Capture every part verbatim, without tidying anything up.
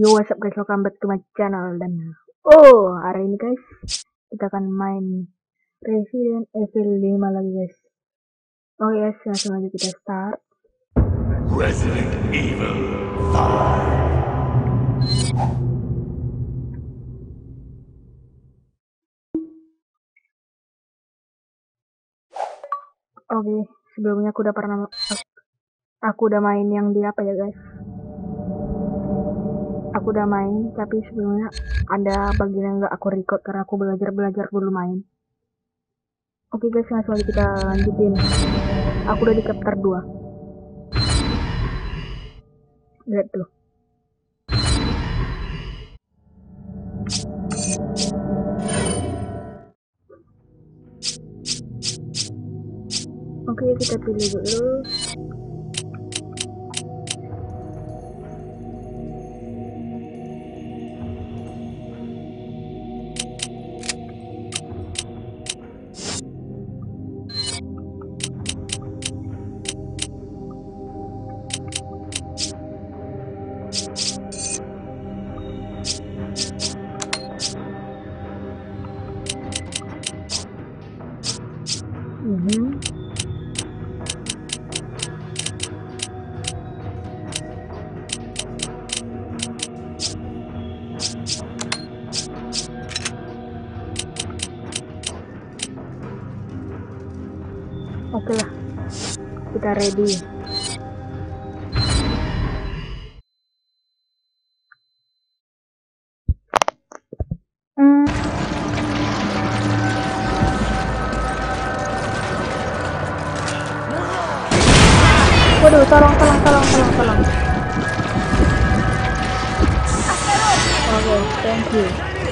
Yo, what's up guys, welcome back to my channel. Dan oh, hari ini guys kita akan main Resident Evil lima lagi guys. Oh yes, langsung aja kita start. Resident Evil five. Oke, sebelumnya aku udah pernah aku udah main yang di apa ya guys? Aku udah main, tapi sebelumnya ada bagian yang gak aku record karena aku belajar-belajar dulu main. Oke guys, langsung aja kita lanjutin. Aku udah di chapter dua. Lihat tuh. Oke, kita pilih dulu. Mhm. Oke lah, kita ready. Hmm. Waduh, tolong, tolong, tolong, tolong, tolong. Oke, okay, thank you.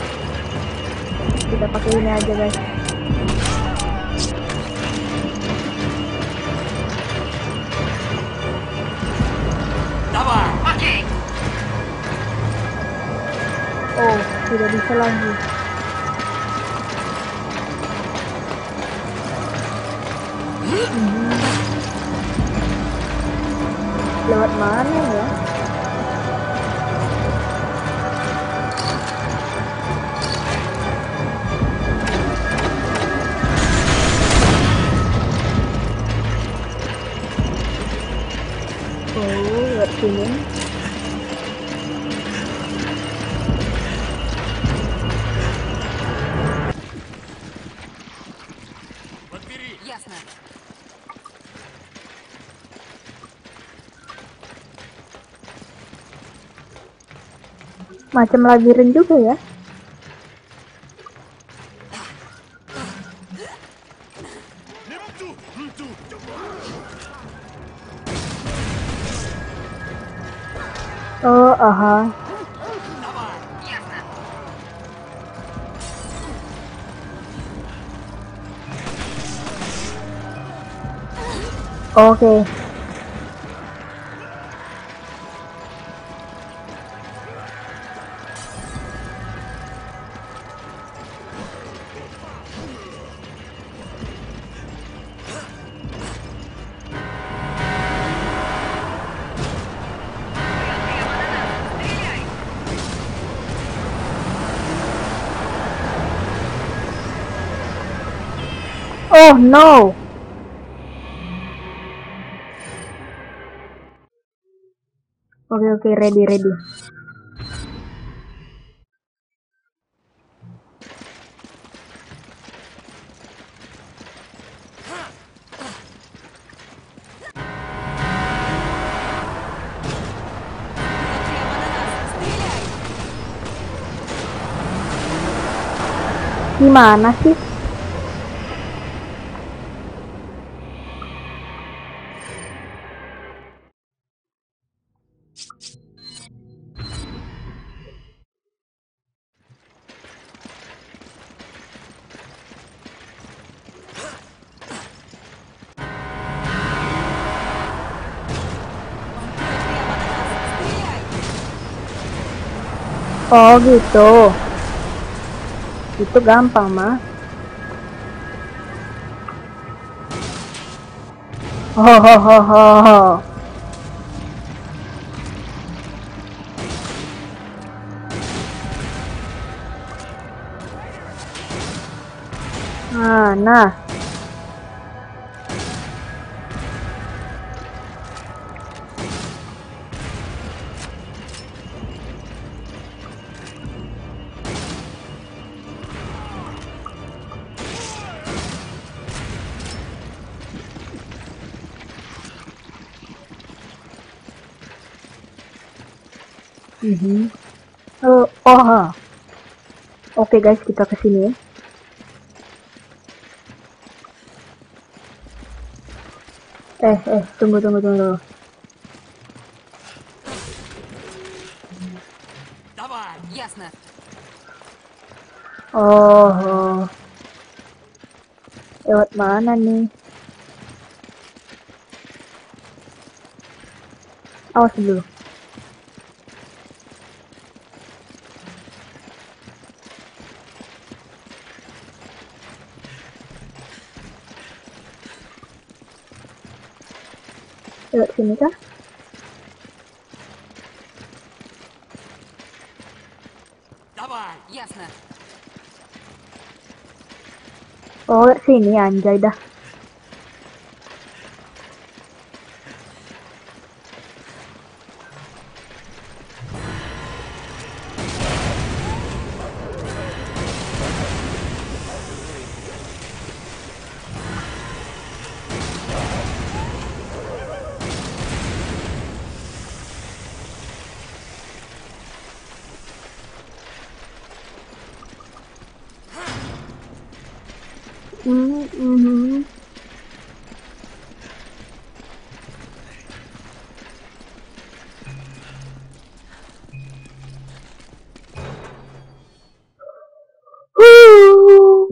Kita pakai ini aja guys. Oh, tidak bisa lagi. Hmm. Lewat mana ya? Oh, lewat sini. Macam labirin juga ya. Oh, aha. Oke. Okay. Oh no. Oke okay, oke okay, ready ready. Gimana sih? Oh gitu. Itu gampang mah. Oh ho ho ho ho. Nah, nah. Mhm. Uh, oh, ha. Oke guys, kita ke sini. Eh, eh, tunggu, tunggu, tunggu. Давай! Ясно. Oh, oh. Lewat mana nih? Awas dulu. Lewat sini kah? Давай! Ясно. Oh, lewat sini anjay dah. Hmm, mhm. Huh.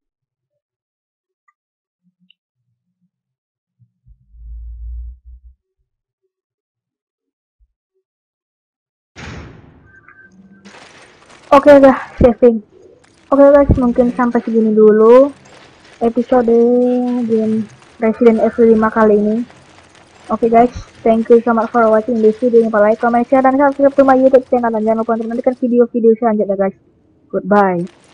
Oke udah saving. Oke guys, mungkin sampai segini dulu episode game Resident Evil lima kali ini. Oke guys, thank you so much for watching this video. Jangan lupa like, comment, share, dan subscribe to my YouTube channel. Dan jangan lupa untuk menonton video-video selanjutnya guys. Goodbye.